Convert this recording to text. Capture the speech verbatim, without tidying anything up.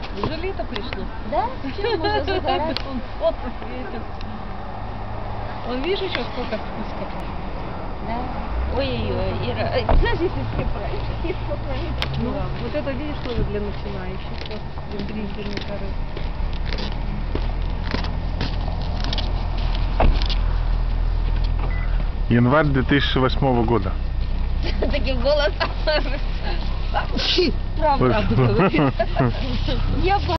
Уже лето пришло. Да? Все, можно загорать. Он солнце светит. Вон, видишь, еще сколько спусков. Да. Ой-ой-ой, Ира, ай, подожди, ты скипай. Ну, вот это, видишь, тоже для начинающих. Вот, длительный коры. Январь две тысячи восьмого года. Таким голосом. Правда говорит. Я